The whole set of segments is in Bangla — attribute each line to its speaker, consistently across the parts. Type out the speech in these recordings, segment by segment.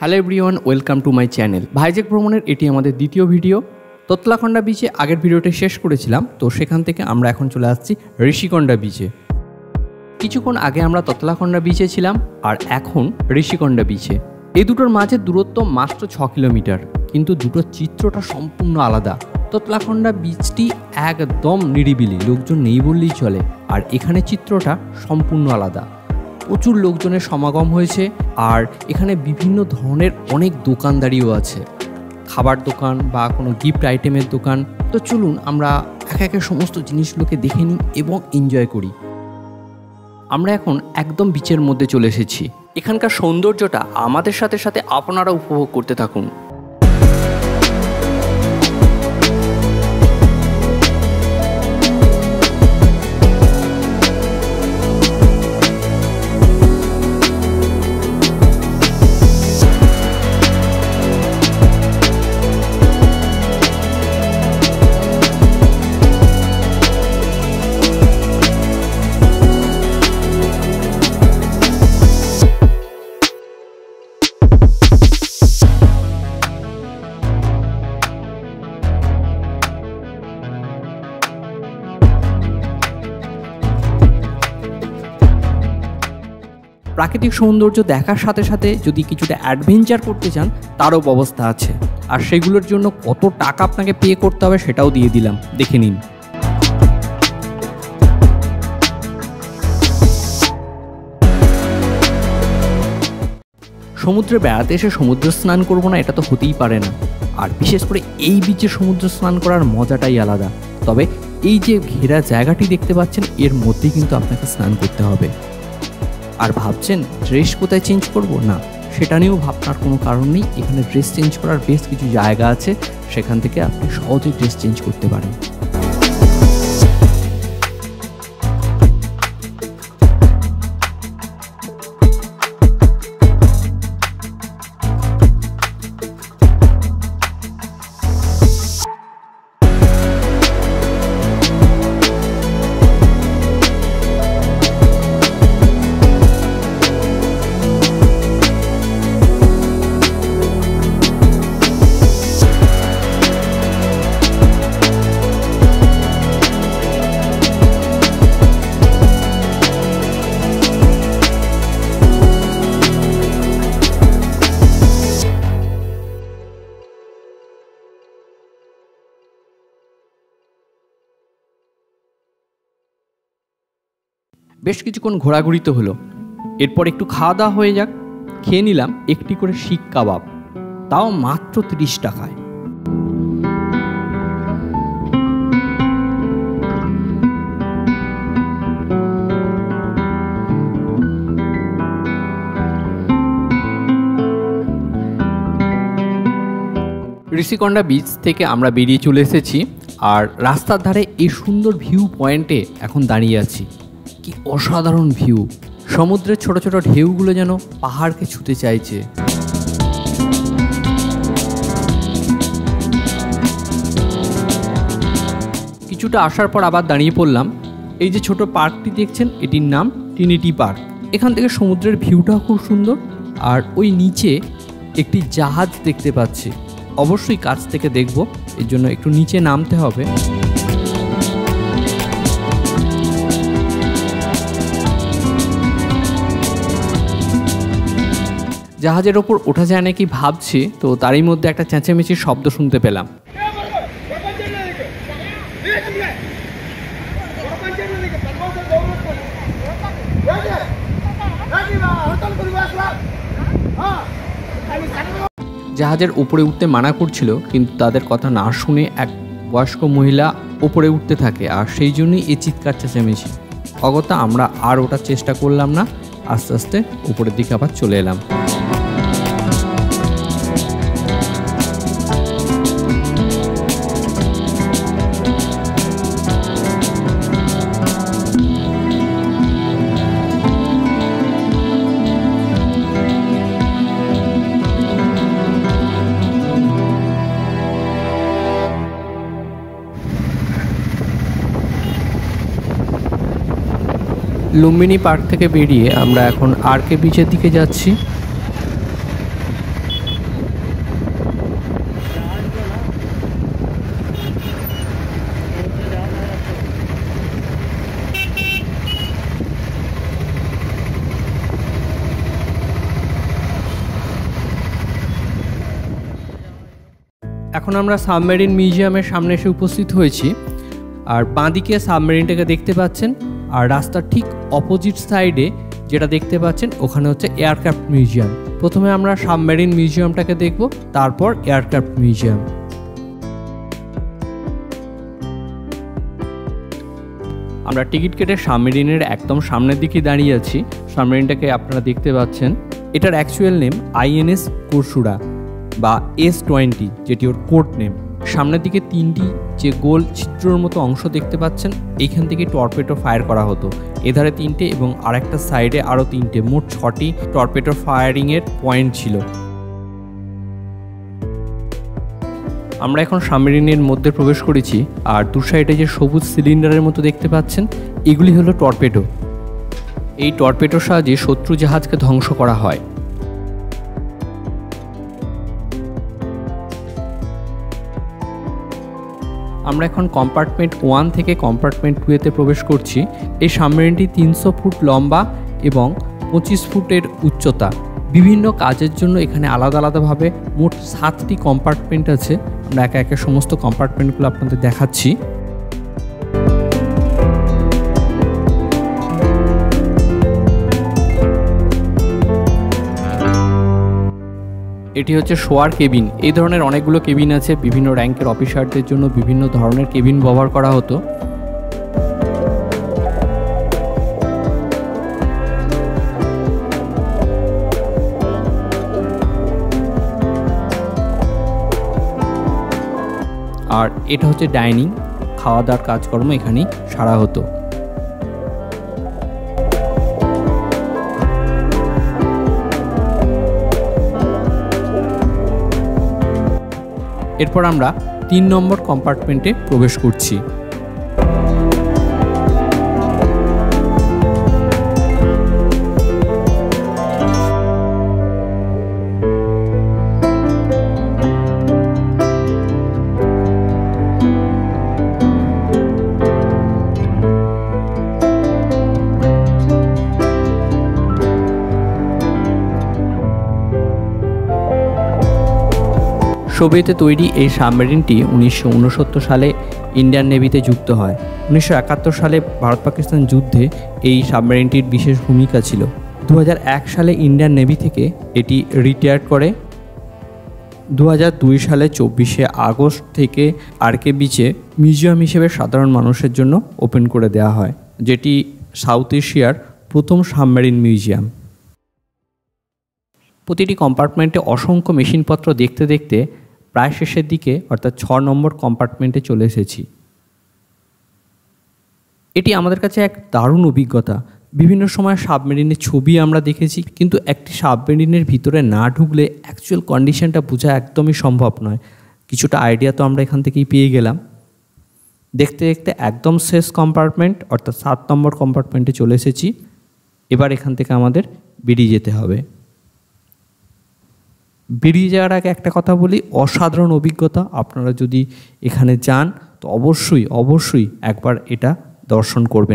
Speaker 1: Hello everyone, welcome to my channel. Vizag ভ্রমণের এটি আমাদের দ্বিতীয় ভিডিও। তোতলাখন্ডা বিচে আগের ভিডিওটা শেষ করেছিলাম, তো সেখান থেকে আমরা এখন চলে আসছি ঋষিকন্ডা বিচে। কিছুক্ষণ আগে আমরা তোতলাখন্ডা বিচে ছিলাম আর এখন ঋষিকন্ডা বিচে। এই দুটোর মাঝে দূরত্ব মাত্র 6 কিলোমিটার, কিন্তু দুটোর চিত্রটা সম্পূর্ণ আলাদা। তোতলাখন্ডা বিচটি একদম নিরিবিলি, লোকজন নেই বললেই চলে, আর এখানে চিত্রটা সম্পূর্ণ আলাদা। প্রচুর লোকজনের সমাগম হয়েছে আর এখানে বিভিন্ন ধরনের অনেক দোকানদারিও আছে, খাবার দোকান বা কোনো গিফট আইটেমের দোকান। তো চলুন আমরা একে একে সমস্ত জিনিসগুলোকে দেখে নিই এবং এনজয় করি। আমরা এখন একদম বিচের মধ্যে চলে এসেছি। এখানকার সৌন্দর্যটা আমাদের সাথে সাথে আপনারা উপভোগ করতে থাকুন। প্রাকৃতিক সৌন্দর্য দেখার সাথে সাথে যদি কিছুটা অ্যাডভেঞ্চার করতে চান তারও ব্যবস্থা আছে, আর সেগুলোর জন্য কত টাকা আপনাকে পে করতে হবে সেটাও দিয়ে দিলাম, দেখে নিন। সমুদ্রে বেড়াতে এসে সমুদ্র স্নান করবো না, এটা তো হতেই পারে না। আর বিশেষ করে এই বিচে সমুদ্র স্নান করার মজাটাই আলাদা। তবে এই যে ঘেরা জায়গাটি দেখতে পাচ্ছেন, এর মধ্যেই কিন্তু আপনাকে স্নান করতে হবে। আর ভাবছেন ড্রেস কোথায় চেঞ্জ করব? না, সেটা নিয়েও ভাবনার কোনো কারণ নেই। এখানে ড্রেস চেঞ্জ করার বেশ কিছু জায়গা আছে, সেখান থেকে আপনি সহজেই ড্রেস চেঞ্জ করতে পারেন। বেশ কিছুক্ষণ ঘোরাঘুরি তো হলো, এরপর একটু খাওয়া দাওয়া হয়ে যাক। খেয়ে নিলাম একটি করে শিক কাবাব, তাও মাত্র 30 টাকায়। ঋষিকন্ডা বিচ থেকে আমরা বেরিয়ে চলে এসেছি, আর রাস্তার ধারে এই সুন্দর ভিউ পয়েন্টে এখন দাঁড়িয়ে আছি। কি অসাধারণ ভিউ! সমুদ্রের ছোট ছোট ঢেউগুলো যেন পাহাড়কে ছুঁতে চাইছে। কিছুটা আসার পর আবার দাঁড়িয়ে পড়লাম। এই যে ছোট পার্কটি দেখছেন, এটির নাম ট্রিনিটি পার্ক। এখান থেকে সমুদ্রের ভিউটাও খুব সুন্দর, আর ওই নিচে একটি জাহাজ দেখতে পাচ্ছি। অবশ্যই কাছ থেকে দেখব, এর জন্য একটু নিচে নামতে হবে। জাহাজের ওপর ওঠা যায় নাকি ভাবছি, তো তারই মধ্যে একটা চেঁচামেচির শব্দ শুনতে পেলাম। জাহাজের উপরে উঠতে মানা করছিল, কিন্তু তাদের কথা না শুনে এক বয়স্ক মহিলা উপরে উঠতে থাকে, আর সেই জন্যই এই চিৎকার চেঁচামেচি। অগত্যা আমরা আর ওঠার চেষ্টা করলাম না, আস্তে আস্তে উপরের দিকে আবার চলে এলাম। লুম্বিনী পার্ক থেকে বেরিয়ে আমরা এখন আরকে বিচের দিকে যাচ্ছি। এখন আমরা সাবমেরিন মিউজিয়ামের সামনে এসে উপস্থিত হয়েছি। আর বাঁদিকে সাবমেরিনটাকে দেখতে পাচ্ছেন, আর রাস্তার ঠিক অপোজিট সাইডে যেটা দেখতে পাচ্ছেন ওখানে হচ্ছে এয়ারক্রাফট মিউজিয়াম। প্রথমে আমরা সাবমেরিন মিউজিয়ামটাকে দেখব, তারপর এয়ারক্রাফট মিউজিয়াম। আমরা টিকিট কেটে সাবমেরিনের একদম সামনের দিকে দাঁড়িয়ে আছি। সাবমেরিনটাকে আপনারা দেখতে পাচ্ছেন, এটার অ্যাকচুয়াল নেম আইএনএস কুরসুরা বা S-20, যেটি ওর কোড নেম। সামনের দিকে 3টি যে গোল ছিদ্রর মতো অংশ দেখতে পাচ্ছেন, এইখান থেকে টর্পেডো ফায়ার করা হতো। এধারে 3টে এবং আরেকটা সাইডে আরও 3টে, মোট 6টি টর্পেডো ফায়ারিংয়ের পয়েন্ট ছিল। আমরা এখন সাবমেরিনের মধ্যে প্রবেশ করেছি। আর দু সাইডে যে সবুজ সিলিন্ডারের মতো দেখতে পাচ্ছেন, এগুলি হলো টর্পেডো। এই টর্পেডোর সাহায্যে শত্রু জাহাজকে ধ্বংস করা হয়। আমরা এখন কম্পার্টমেন্ট 1 থেকে কম্পার্টমেন্ট 2-তে প্রবেশ করছি। এই সাবমেরিনটি 300 ফুট লম্বা এবং 25 ফুটের উচ্চতা। বিভিন্ন কাজের জন্য এখানে আলাদা আলাদাভাবে মোট 7টি কম্পার্টমেন্ট আছে। আমরা একে একে সমস্ত কম্পার্টমেন্টগুলো আপনাদের দেখাচ্ছি। এটি হচ্ছে শোয়ার কেবিন। এই ধরনের অনেকগুলো কেবিন আছে। বিভিন্ন র্যাঙ্কের অফিসারদের জন্য বিভিন্ন ধরনের কেবিন ব্যবহার করা হতো। আর এটা হচ্ছে ডাইনিং, খাওয়া দাওয়ার কাজকর্ম এখানেই সারা হতো। এরপর আমরা 3 নম্বর কম্পার্টমেন্টে প্রবেশ করছি। সোভিয়েতে তৈরি এই সাবমেরিনটি 1969 সালে ইন্ডিয়ান নেভিতে যুক্ত হয়। 1971 সালে ভারত পাকিস্তান যুদ্ধে এই সাবমেরিনটির বিশেষ ভূমিকা ছিল। 2001 সালে ইন্ডিয়ান নেভি থেকে এটি রিটায়ার করে। 2002 সালে 24শে আগস্ট থেকে আরকে বিচে মিউজিয়াম হিসেবে সাধারণ মানুষের জন্য ওপেন করে দেওয়া হয়, যেটি সাউথ এশিয়ার প্রথম সাবমেরিন মিউজিয়াম। প্রতিটি কম্পার্টমেন্টে অসংখ্য মেশিনপত্র দেখতে দেখতে প্রায় শেষের দিকে অর্থাৎ 6 নম্বর কম্পার্টমেন্টে চলে এসেছি। এটি আমাদের কাছে এক দারুণ অভিজ্ঞতা। বিভিন্ন সময় সাবমেরিনের ছবি আমরা দেখেছি, কিন্তু একটি সাবমেরিনের ভিতরে না ঢুকলে অ্যাকচুয়াল কন্ডিশনটা বোঝা একদমই সম্ভব নয়। কিছুটা আইডিয়া তো আমরা এখান থেকেই পেয়ে গেলাম। দেখতে দেখতে একদম শেষ কম্পার্টমেন্ট অর্থাৎ 7 নম্বর কম্পার্টমেন্টে চলে এসেছি। এবার এখান থেকে আমাদের বেরিয়ে যেতে হবে। বেরিয়ে যাওয়ার আগে একটা কথা বলি, অসাধারণ অভিজ্ঞতা। আপনারা যদি এখানে যান তো অবশ্যই একবার এটা দর্শন করবেন।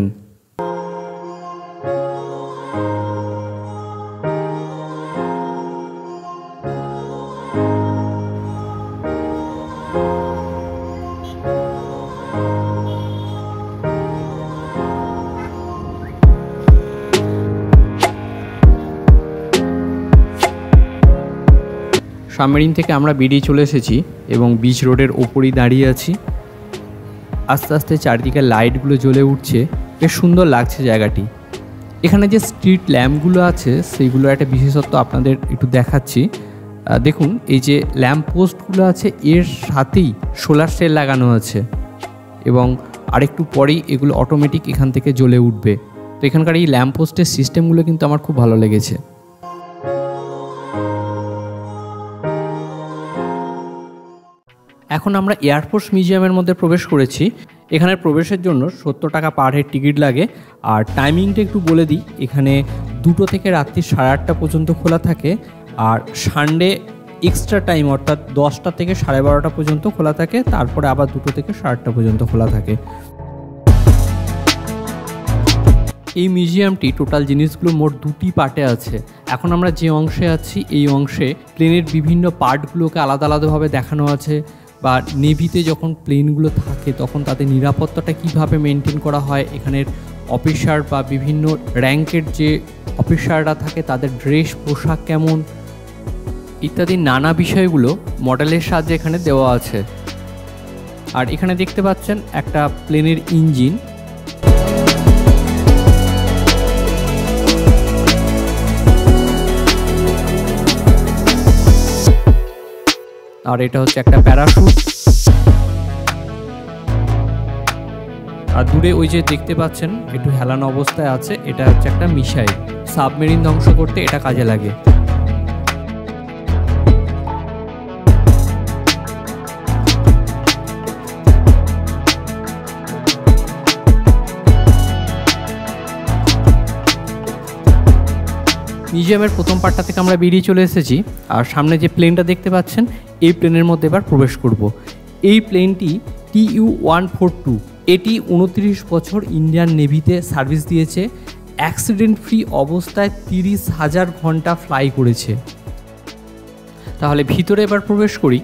Speaker 1: সাবমেরিন থেকে আমরা বেরিয়ে চলে এসেছি এবং বিচ রোডের ওপরই দাঁড়িয়ে আছি। আস্তে আস্তে চারদিকে লাইটগুলো জ্বলে উঠছে, বেশ সুন্দর লাগছে জায়গাটি। এখানে যে স্ট্রিট ল্যাম্পগুলো আছে সেইগুলোর একটা বিশেষত্ব আপনাদের একটু দেখাচ্ছি। দেখুন, এই যে ল্যাম্প পোস্টগুলো আছে এর সাথেই সোলার সেল লাগানো আছে এবং আরেকটু পরেই এগুলো অটোমেটিক এখান থেকে জ্বলে উঠবে। তো এখানকার এই ল্যাম্প পোস্টের সিস্টেমগুলো কিন্তু আমার খুব ভালো লেগেছে। এখন আমরা এয়ারফোর্স মিউজিয়ামের মধ্যে প্রবেশ করেছি। এখানে প্রবেশের জন্য 70 টাকা পার হেড টিকিট লাগে। আর টাইমিংটা একটু বলে দিই, এখানে 2টো থেকে রাত্রি 8:30 পর্যন্ত খোলা থাকে। আর সানডে এক্সট্রা টাইম অর্থাৎ 10টা থেকে 12:30 পর্যন্ত খোলা থাকে। তারপরে আবার 2টো থেকে 8:30 পর্যন্ত খোলা থাকে। এই মিউজিয়ামটি টোটাল জিনিসগুলো মোট 2টি পার্টে আছে। এখন আমরা যে অংশে আছি এই অংশে প্লেনের বিভিন্ন পার্টগুলোকে আলাদা আলাদাভাবে দেখানো আছে। বা নেভিতে যখন প্লেনগুলো থাকে তখন তাদের নিরাপত্তাটা কিভাবে মেনটেন করা হয়, এখানের অফিসার বা বিভিন্ন র্যাঙ্কের যে অফিসাররা থাকে তাদের ড্রেস পোশাক কেমন ইত্যাদি নানা বিষয়গুলো মডেলের সাহায্যে এখানে দেওয়া আছে। আর এখানে দেখতে পাচ্ছেন একটা প্লেনের ইঞ্জিন। আর এটা হচ্ছে একটা প্যারাশুট। আর দূরে ওই যে দেখতে পাচ্ছেন একটু হেলানো অবস্থায় আছে, এটা হচ্ছে একটা মিসাইল। সাবমেরিন ধ্বংস করতে এটা কাজে লাগে। মিউজিয়ামের প্রথম পার্টটা থেকে আমরা বেরিয়ে চলে এসেছি, আর সামনে যে প্লেনটা দেখতে পাচ্ছেন এই প্লেনের মধ্যে এবার প্রবেশ করব। এই প্লেনটি TU-142, এটি 29 বছর ইন্ডিয়ান নেভিতে সার্ভিস দিয়েছে, অ্যাক্সিডেন্ট ফ্রি অবস্থায় 30,000 ঘন্টা ফ্লাই করেছে। তাহলে ভিতরে এবার প্রবেশ করি।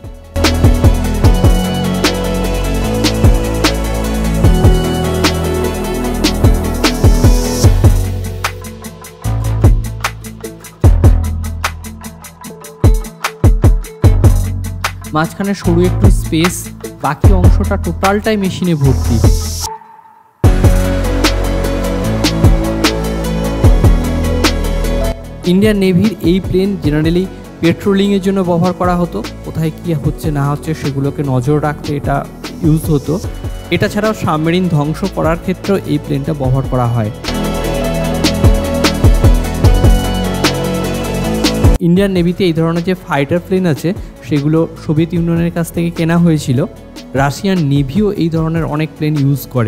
Speaker 1: মাঝখানে সরু একটু স্পেস, বাকি অংশটা টোটালটাই মেশিনে ভর্তি। ইন্ডিয়ান নেভির এই প্লেন জেনারেলি পেট্রোলিংয়ের জন্য ব্যবহার করা হতো, কোথায় কী হচ্ছে না হচ্ছে সেগুলোকে নজর রাখতে এটা ইউজ হতো। এটা ছাড়াও সাবমেরিন ধ্বংস করার ক্ষেত্রেও এই প্লেনটা ব্যবহার করা হয়। ইন্ডিয়ান নেভিতে এই ধরনের যে ফাইটার প্লেন আছে সেগুলো সোভিয়েত ইউনিয়নের কাছ থেকে কেনা হয়েছিল। রাশিয়ান নেভিও এই ধরনের অনেক প্লেন ইউজ করে।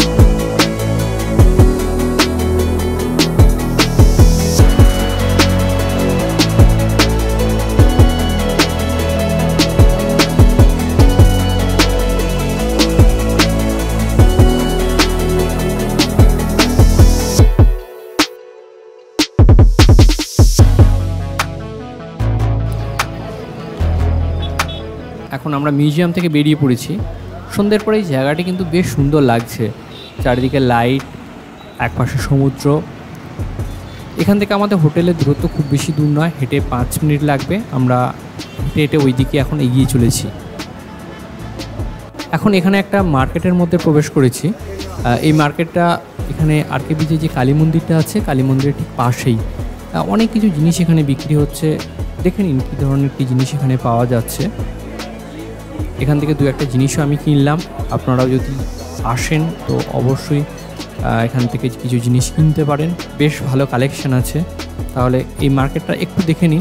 Speaker 1: এখন আমরা মিউজিয়াম থেকে বেরিয়ে পড়েছি। সন্ধ্যের পরে এই জায়গাটি কিন্তু বেশ সুন্দর লাগছে, চারিদিকে লাইট, একপাশে সমুদ্র। এখান থেকে আমাদের হোটেলের দূরত্ব খুব বেশি দূর নয়, হেঁটে 5 মিনিট লাগবে। আমরা হেঁটে হেঁটে ওই দিকে এখন এগিয়ে চলেছি। এখন এখানে একটা মার্কেটের মধ্যে প্রবেশ করেছি। এই মার্কেটটা এখানে আরকে বিচে যে কালী মন্দিরটা আছে, কালী মন্দিরের ঠিক পাশেই অনেক কিছু জিনিস এখানে বিক্রি হচ্ছে। দেখে নিন কী ধরনের কী জিনিস এখানে পাওয়া যাচ্ছে। এখান থেকে 2-1টা জিনিসও আমি কিনলাম। আপনারাও যদি আসেন তো অবশ্যই এখান থেকে কিছু জিনিস কিনতে পারেন, বেশ ভালো কালেকশন আছে। তাহলে এই মার্কেটটা একটু দেখে নিন।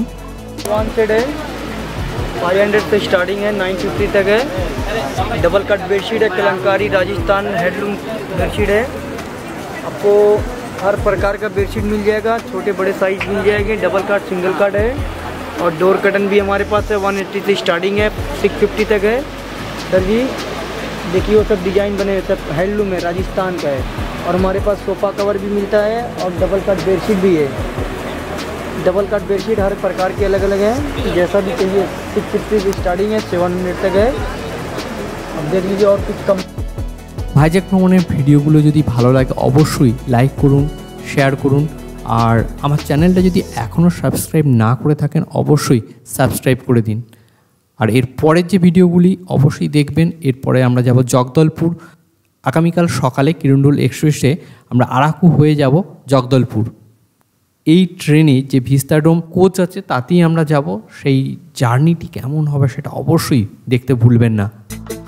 Speaker 2: 500 से स्टार्टिंग है, 950 तक है। डबल कट बेडशीट है, कलंकारी राजस्थान हैंडलूम बेडशीट है। आपको हर प्रकार का बेडशीट मिल जाएगा, छोटे बड़े साइज मिल जाएंगे। डबल कट, सिंगल कट है और डोर कर्टन भी हमारे पास है। 180 से स्टार्टिंग है, 650 तक है। सर जी देखिए वो सब डिज़ाइन बने हुए, सब हैंडलूम है, राजस्थान का है। और हमारे पास सोफ़ा कवर भी मिलता है और डबल कट बेडशीट भी है। डबल कट बेडशीट हर प्रकार के अलग अलग हैं, जैसा भी चाहिए। 650 से स्टार्टिंग है, 700 तक है। अब देख लीजिए और कुछ कम।
Speaker 1: ভাইজ্যাক ভ্রমণের ভিডিওগুলো যদি ভালো লাগে অবশ্যই লাইক করুন, শেয়ার করুন। আর আমার চ্যানেলটা যদি এখনও সাবস্ক্রাইব না করে থাকেন অবশ্যই সাবস্ক্রাইব করে দিন। আর এর পরের যে ভিডিওগুলি অবশ্যই দেখবেন। এরপরে আমরা যাব জগদলপুর। আগামীকাল সকালে কিরণডুল এক্সপ্রেসে আমরা আরাকু হয়ে যাব জগদলপুর। এই ট্রেনে যে ভিস্তাডোম কোচ আছে তাতেই আমরা যাব। সেই জার্নিটি কেমন হবে সেটা অবশ্যই দেখতে ভুলবেন না।